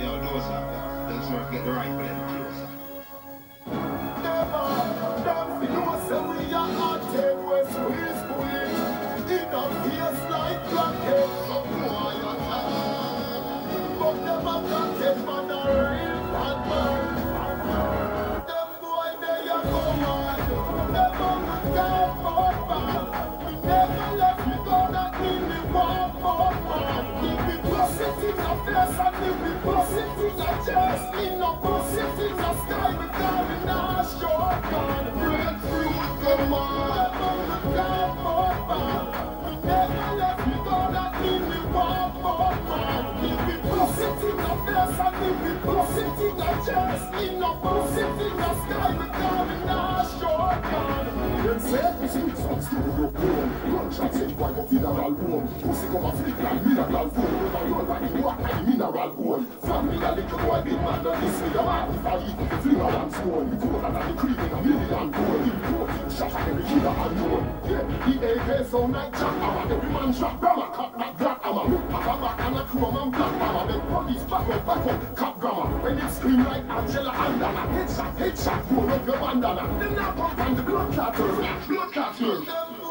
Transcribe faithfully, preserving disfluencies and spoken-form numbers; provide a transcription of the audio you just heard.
Yo, no, sir. Just want to get the right for them closer. Never, them fi know say we are hot take west squeeze bullet. In a face like blackhead, some boy attack. But them a blackhead man a real bad man. Them boy they a come on. Them a good guy for bad. We never let me go, that mean we want more man. If we bust it in the face and if we bust it in the chest, in the bust it in the sky, we carry our shotgun. Breakthrough, come on. Them a good guy for bad. We never let me go, that mean we want more man. If we bust it in the face and if we bust it in the chest, in the bust it in the sky, we carry our shotgun. Them say we speak some studio porn. Gunshots in white of funeral home. Pussy come a flick like mineral phone. Over road like the walk like the mineral hole. Family a little boy, big man, don't this me. The man if I eat the flinger and stone. The colder than the cream in a million gold. The protein shot at every killer unknown. Yeah, the A K sound like jackhammer. Every man shot grammar, cut that black hammer. Pack a back and a chrome and black hammer. Make police back up, back up, cut grammar. When it scream like Angela Andana. Headshot, headshot, roll up your bandana. Then now pump on the blood clotter. Blood clotter.